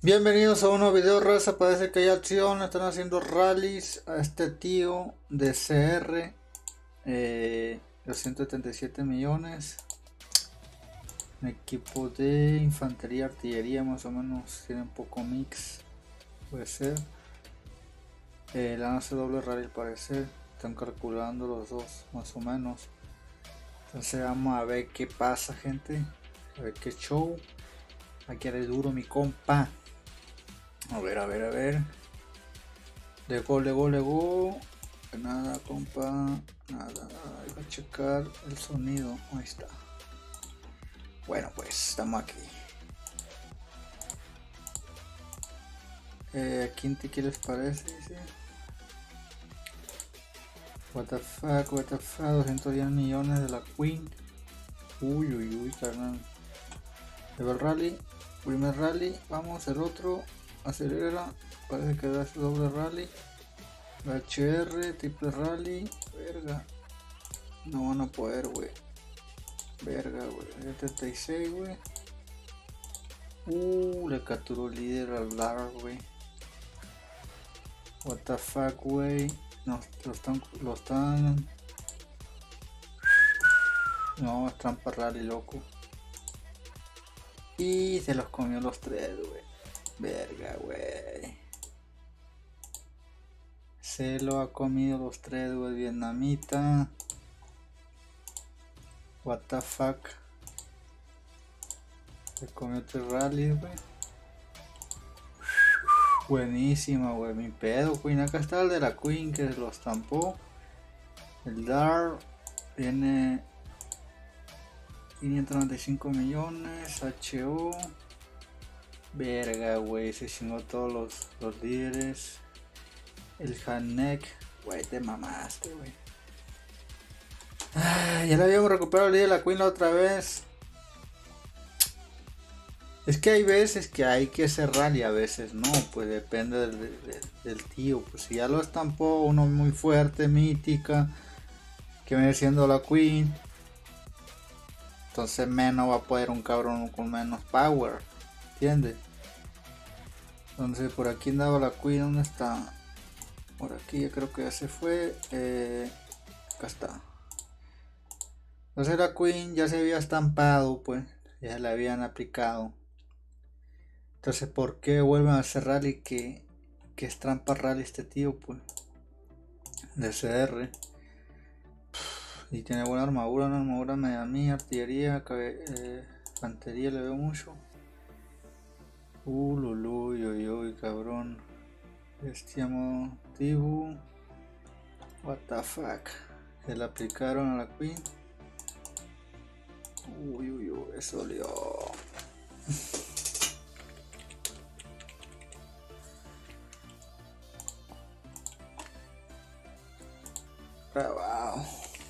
Bienvenidos a un nuevo video, raza. Parece que hay acción. Están haciendo rallies a este tío de CR. 277 millones. Un equipo de infantería, artillería, más o menos. Tiene un poco mix. Puede ser. Le van a hacer doble rally al parecer. Están calculando los dos, más o menos. Entonces vamos a ver qué pasa, gente. A ver qué show. Aquí haré duro, mi compa. A ver. Lego. Nada, compa. Nada. Hay que checar el sonido. Ahí está. Bueno, pues estamos aquí. ¿Quién te les parece? ¿Sí? What the fuck, 210 millones de la Queen. Uy, carnal. Level rally. Primer rally. Vamos, el otro. Acelera. Parece que da su doble rally. HR, triple rally. Verga. No van a poder, güey. Verga, güey. 76, güey. Le capturó el líder al Lar, güey. What the fuck, güey. No, lo están. No, es trampa rally, loco. Y se los comió los tres, güey. Verga, güey. Se lo ha comido los tres, güey. Vietnamita. What the fuck. Se comió tres rallies, güey. Buenísima, güey. Mi pedo, Queen. Acá está el de la Queen que lo estampó. El Dar tiene 595 millones. HO. Verga, güey. Se chingó todos los líderes. El Hanek. Güey, te mamaste, güey. Ya le habíamos recuperado el líder de la Queen la otra vez. Es que hay veces que hay que hacer rally, a veces no, pues depende del tío. Pues si ya lo estampó uno muy fuerte, mítica, que viene siendo la Queen, entonces menos va a poder un cabrón con menos power, ¿entiendes? Entonces por aquí andaba la Queen, ¿dónde está? Por aquí yo creo que ya se fue. Acá está. Entonces la Queen ya se había estampado, pues ya le habían aplicado. Entonces, ¿por qué vuelven a hacer rally que es trampa rally este tío, pues? De CR. Y tiene buena armadura, una armadura media mía, artillería, infantería le veo mucho. Uy, cabrón. Bestia motivo. What the fuck. Se le aplicaron a la Queen. Uy, eso olió. Wow.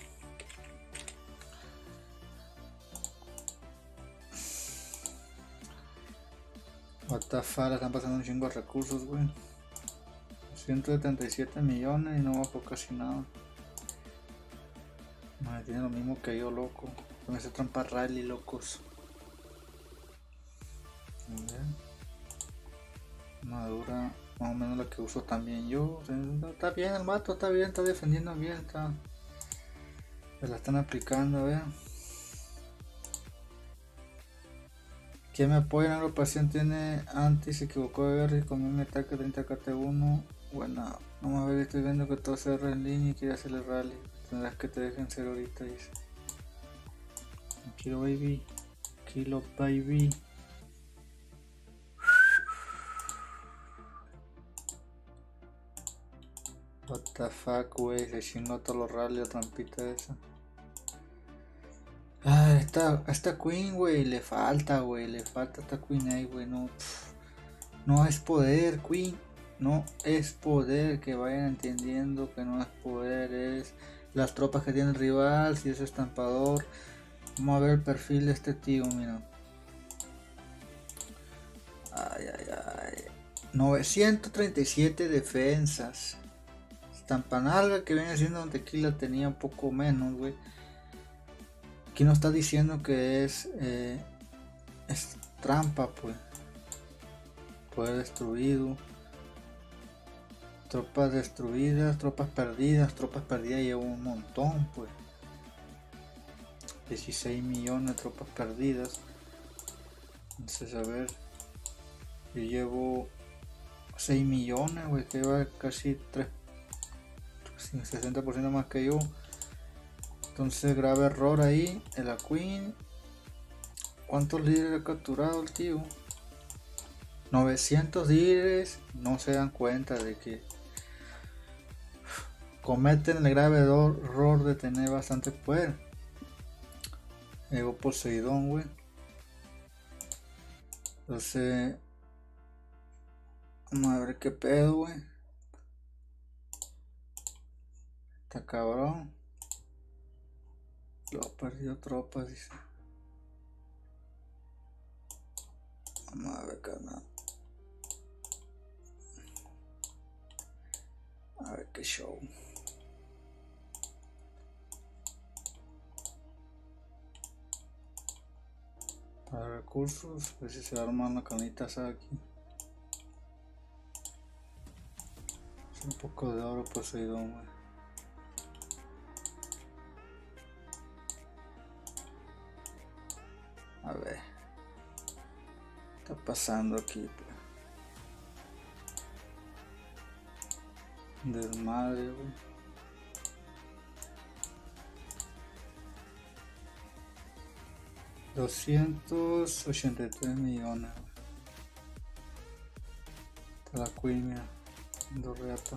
What the fuck, le están pasando un chingo de recursos, güey. 177 millones y no bajó casi nada. Madre, tiene lo mismo que yo, loco. Con ese trampa rally, locos. Madura, más o menos la que uso también yo. O sea, está bien el mato, está bien, está defendiendo bien, está. Se la están aplicando, a ver. ¿Quién me apoya en la agrupación? Tiene anti, se equivocó de ver y comió un ataque 30 KT1. Bueno, vamos a ver, estoy viendo que todo se en línea y quiere hacer el rally. Tendrás que te dejen ser ahorita, dice. Kilo baby. What the fuck, wey, se chingó todos los rally, la trampita esa. Esta Queen, wey, le falta esta Queen ahí, wey, no es poder, Queen, no es poder, que vayan entendiendo que no es poder, es las tropas que tiene el rival, si es estampador. Vamos a ver el perfil de este tío, mira. Ay. 937 defensas. Estampanalga, que viene siendo un tequila, tenía un poco menos, güey. Aquí no está diciendo que es trampa, pues. Poder destruido. Tropas destruidas, tropas perdidas llevo un montón, pues. 16 millones de tropas perdidas. Entonces, a ver, yo llevo 6 millones, güey, que lleva casi 3, 60% más que yo. Entonces, grave error ahí. El Queen. ¿Cuántos líderes ha capturado el tío? 900 líderes. No se dan cuenta de que cometen el grave error de tener bastante poder. Llegó Poseidón, güey. Entonces, vamos a ver qué pedo, güey. Está cabrón. Lo perdió tropas, dice. Vamos a ver, carnal. A ver qué show. Para recursos, a ver si se arma una canita aquí. Un poco de oro Poseidón, güey. A ver. ¿Qué está pasando aquí, pues? Desmadre, güey. $283 millones. Está la Queen, mira. Dos reata.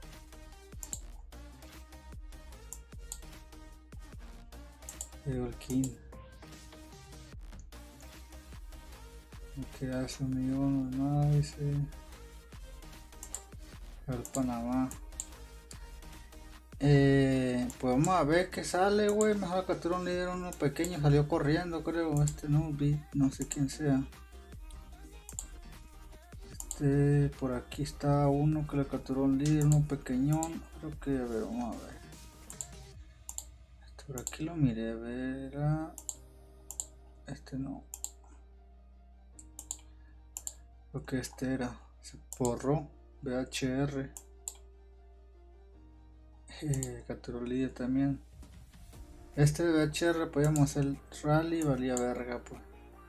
Llegó el King. Que hace 1 millón más, dice. El Panamá. Pues vamos a ver qué sale, güey. Mejor capturó un líder, uno pequeño, salió corriendo, creo. No vi, no sé quién sea. Por aquí está uno que le capturó un líder, uno pequeñón. Creo que, a ver, vamos a ver. Por aquí lo miré, a ver. No. Creo que era. Se porró. BHR. Capturó líder también. De BHR podíamos hacer el rally, valía verga, pues.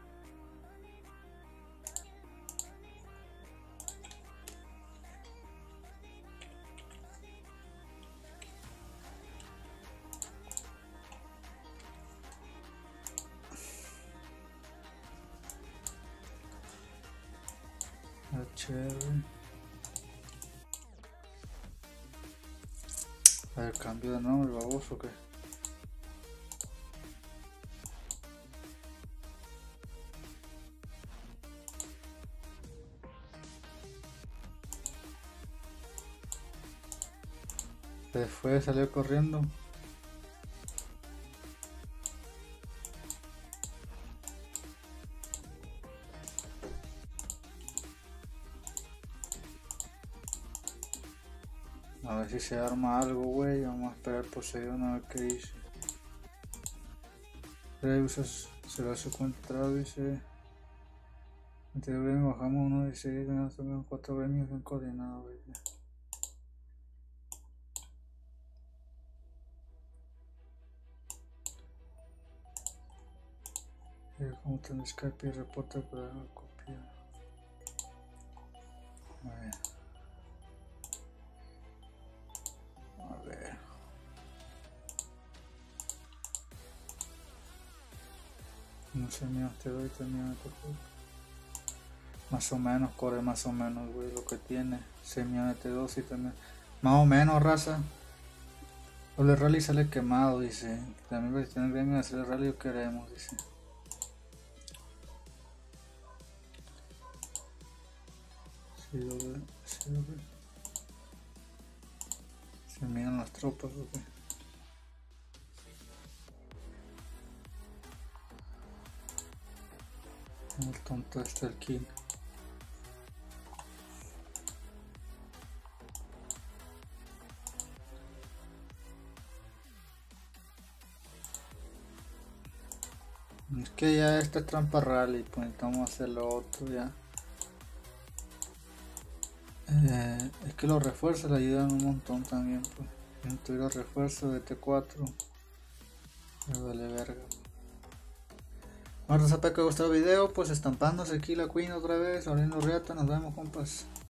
BHR. A ver, cambio de nombre, baboso, que. Se fue, salió corriendo. A ver si se arma algo, güey. Vamos a esperar Poseidón a ver qué dice. Reusas será secuestrado, dice. Entre gremios bajamos 1 de 6, tenemos 4 gremios bien coordinados, güey. Como está Skype y reporta para copiar. A ver. No sé, mira, te doy también. Más o menos, corre más o menos, güey, lo que tiene. 6 millones de T2 y también. Más o menos, raza. El rally sale quemado, dice. También va a tener gremio de hacer el rally, lo queremos, dice. Sí, lo ve, sí, lo ve. Se miran las tropas, güey. El tonto está el King. Es que ya esta es trampa rally, pues necesitamos hacer lo otro ya. Es que los refuerzos le ayudan un montón también, pues. Incluir los refuerzos de T4. Me vale verga. Bueno, espero que os gustó el video, pues estampándose aquí la Queen otra vez, abriendo riata, nos vemos compas.